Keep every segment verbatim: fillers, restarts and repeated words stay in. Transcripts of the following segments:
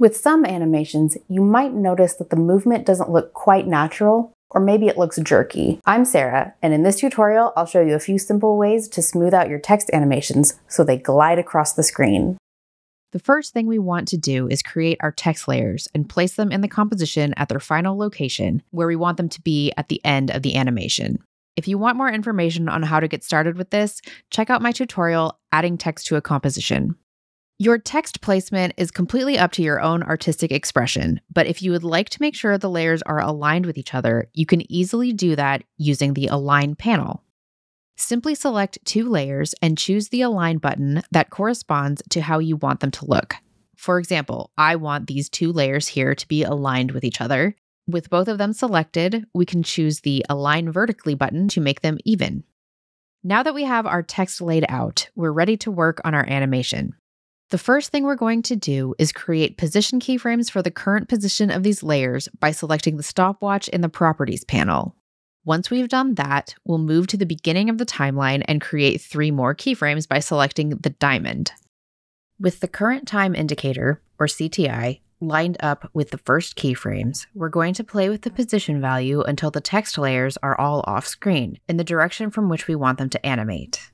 With some animations, you might notice that the movement doesn't look quite natural, or maybe it looks jerky. I'm Sarah, and in this tutorial, I'll show you a few simple ways to smooth out your text animations so they glide across the screen. The first thing we want to do is create our text layers and place them in the composition at their final location, where we want them to be at the end of the animation. If you want more information on how to get started with this, check out my tutorial, Adding Text to a Composition. Your text placement is completely up to your own artistic expression, but if you would like to make sure the layers are aligned with each other, you can easily do that using the Align panel. Simply select two layers and choose the Align button that corresponds to how you want them to look. For example, I want these two layers here to be aligned with each other. With both of them selected, we can choose the Align Vertically button to make them even. Now that we have our text laid out, we're ready to work on our animation. The first thing we're going to do is create position keyframes for the current position of these layers by selecting the stopwatch in the Properties panel. Once we've done that, we'll move to the beginning of the timeline and create three more keyframes by selecting the diamond. With the current time indicator, or C T I, lined up with the first keyframes, we're going to play with the position value until the text layers are all off screen, in the direction from which we want them to animate.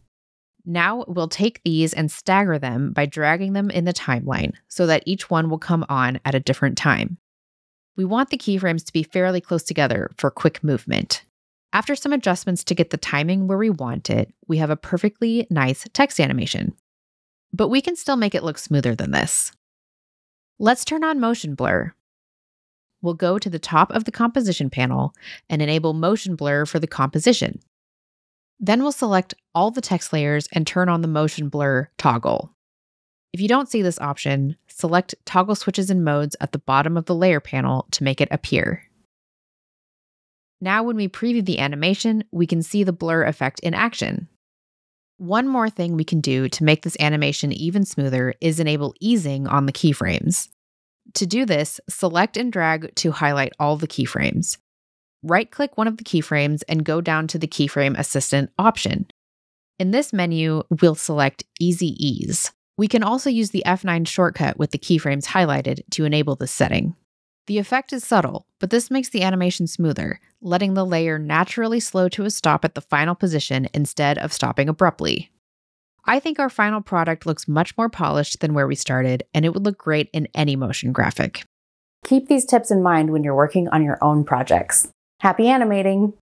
Now we'll take these and stagger them by dragging them in the timeline so that each one will come on at a different time. We want the keyframes to be fairly close together for quick movement. After some adjustments to get the timing where we want it, we have a perfectly nice text animation. But we can still make it look smoother than this. Let's turn on motion blur. We'll go to the top of the composition panel and enable motion blur for the composition. Then we'll select all the text layers and turn on the motion blur toggle. If you don't see this option, select Toggle Switches and Modes at the bottom of the layer panel to make it appear. Now when we preview the animation, we can see the blur effect in action. One more thing we can do to make this animation even smoother is enable easing on the keyframes. To do this, select and drag to highlight all the keyframes. Right-click one of the keyframes and go down to the Keyframe Assistant option. In this menu, we'll select Easy Ease. We can also use the F nine shortcut with the keyframes highlighted to enable this setting. The effect is subtle, but this makes the animation smoother, letting the layer naturally slow to a stop at the final position instead of stopping abruptly. I think our final product looks much more polished than where we started, and it would look great in any motion graphic. Keep these tips in mind when you're working on your own projects. Happy animating!